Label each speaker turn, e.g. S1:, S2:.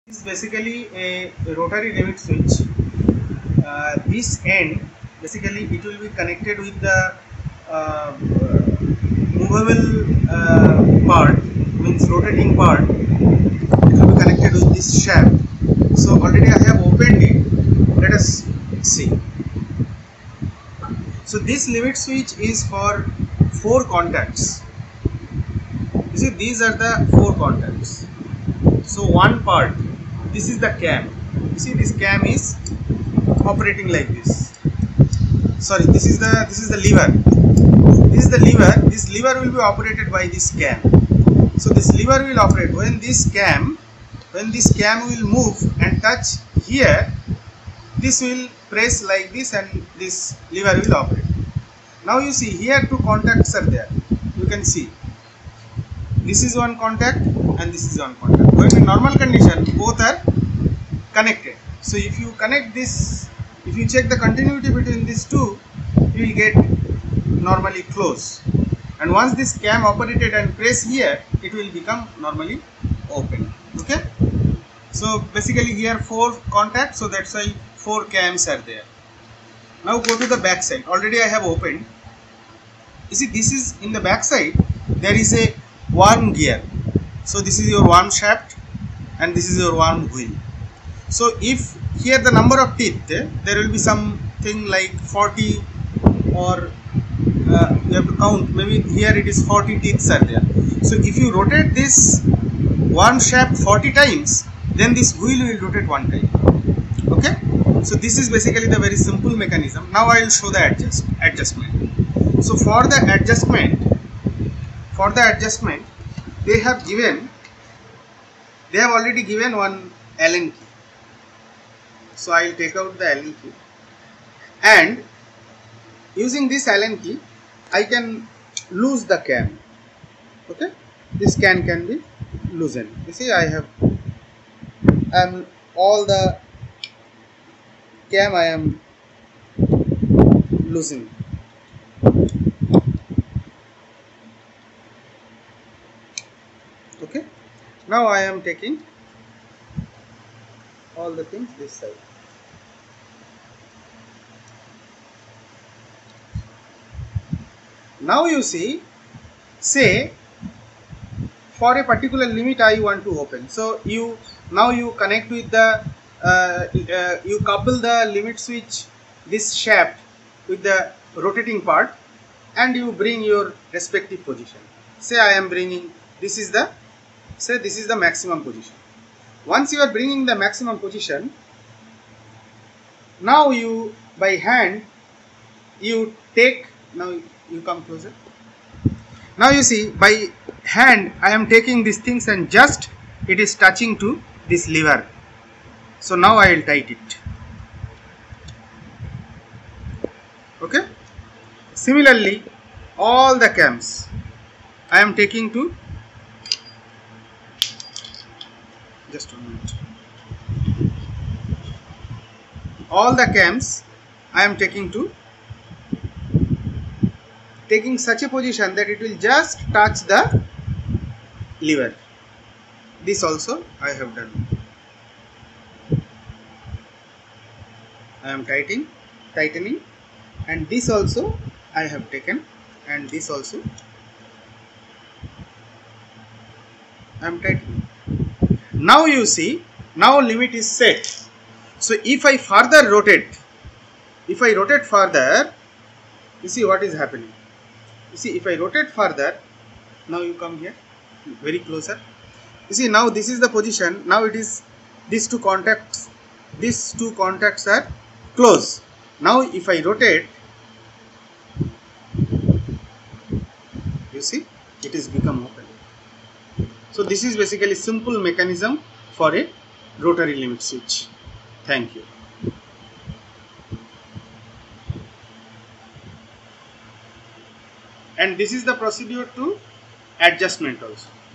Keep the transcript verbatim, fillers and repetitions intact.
S1: This is basically a rotary limit switch. Uh, this end basically it will be connected with the uh, movable uh, part, means rotating part. It will be connected with this shaft. So already I have opened it. Let us see. So this limit switch is for four contacts. You see, these are the four contacts. So one part, this is the cam. You see, this cam is operating like this. Sorry, this is the this is the lever. This is the lever. This lever will be operated by this cam. So this lever will operate when this cam, when this cam will move and touch here. This will press like this, and this lever will operate. Now you see here two contacts are there. You can see. This is one contact and this is one contact. When in normal condition, both are connected. So if you connect this, if you check the continuity between these two, you will get normally close. And once this cam operated and press here, it will become normally open. Okay. So basically here four contacts, so that's why four cams are there. Now go to the back side. Already I have opened. You see, this is in the back side. There is a worm gear. So this is your worm shaft and this is your worm wheel. So if here the number of teeth, there will be something like forty, or uh, you have to count, maybe here it is forty teeth are there. So if you rotate this worm shaft forty times, then this wheel will rotate one time. Okay. So this is basically the very simple mechanism. Now I will show the adjust adjustment. So for the adjustment, for the adjustment, they have given, they have already given one Allen key. So I will take out the Allen key, and using this Allen key, I can lose the cam. Okay, this can can be loosened. You see, I have, and all the cam I am losing. Okay, now I am taking all the things this side. Now you see, say for a particular limit I want to open. So you now you connect with the uh, uh, you couple the limit switch, this shaft, with the rotating part, and you bring your respective position. Say I am bringing, this is the, say this is the maximum position. Once you are bringing the maximum position, now you by hand you take, now you come closer. Now you see, by hand I am taking these things and just it is touching to this lever. So now I will tight it. Okay. Similarly, all the cams I am taking to, just a minute. All the cams I am taking to, taking such a position that it will just touch the lever. This also I have done. I am tightening, tightening, and this also I have taken, and this also I am tightening. Now you see, now limit is set. So if I further rotate, if I rotate further, you see what is happening. You see, if I rotate further, now you come here, very closer. You see, now this is the position. Now it is, these two contacts, these two contacts are close. Now if I rotate, you see, it is become open. So this is basically simple mechanism for a rotary limit switch. Thank you. And this is the procedure to adjustment also.